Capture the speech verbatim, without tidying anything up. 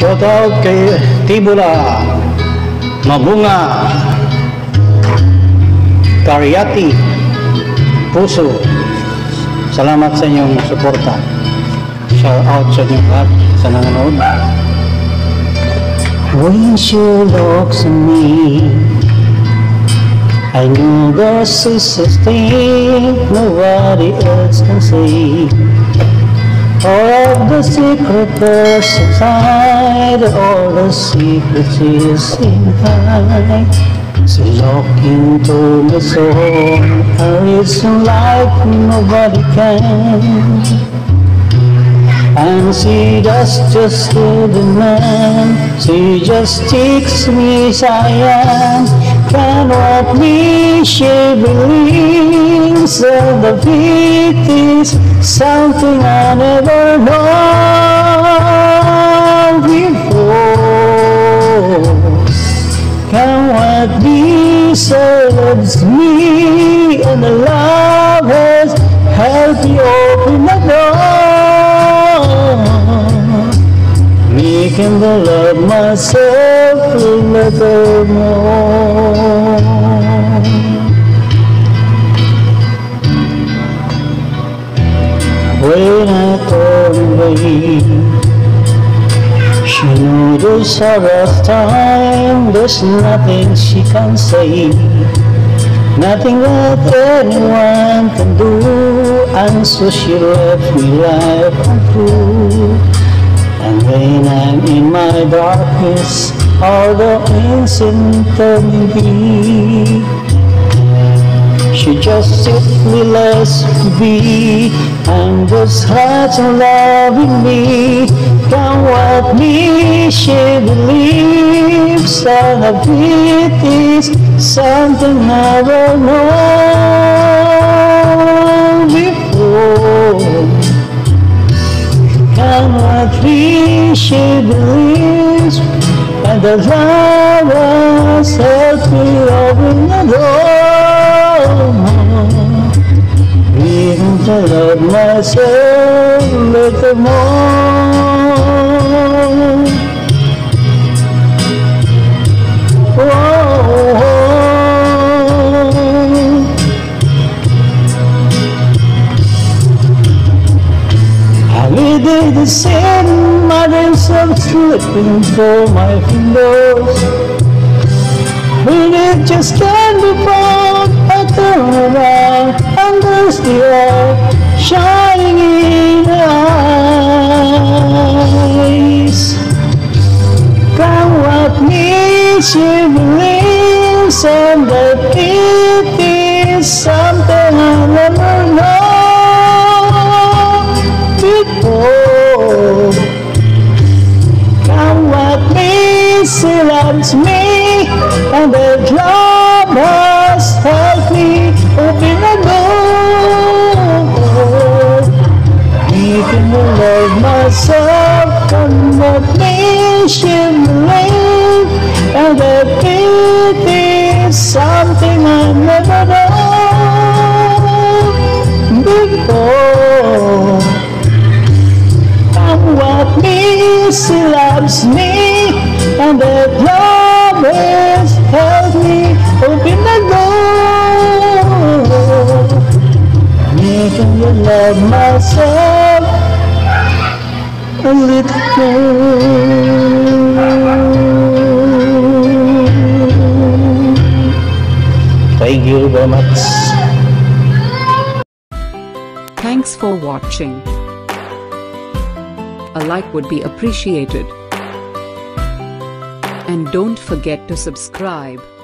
Shoutout kay Tibula, Mabunga, Karyati, Puso. Salamat sa inyong suporta. Shoutout sa inyong lahat sa nanonood. When she looks at me, I knew this is a thing nobody else can say. All of the secret was inside, all the secrets is inside. She looked into my soul, a reason like nobody can. And she just, just the man, she just takes me as I am. Can what me she believes that the faith is something I never known before. Can what be so loves me, and the love has helped me open the door, making the love myself a little more. When I turn away, she knows there's a rough time, there's nothing she can say, nothing that anyone can do, and so she left me life untrue. And when I'm in my darkness, all the innocent of me, she just simply lets me be, and just has loving me. Can what me she believes, and of it is something I never known before. Can what me she believes, and the love has helped me open the door, even to love myself a little more. Oh, every day the same, my dreams are slipping through my fingers. When it just can't be found, I turn around and there's the light shining in the eyes. Can what me she believes, and that it is something I never known before. Can what me she loves me, and that love has helped me open the door, making me love myself and what me she believe, and that it is something I never known before. And what me she loves me, and that love has helped me open the door, making me love myself a little more. Thank you very much. Thanks for watching. A like would be appreciated. And don't forget to subscribe.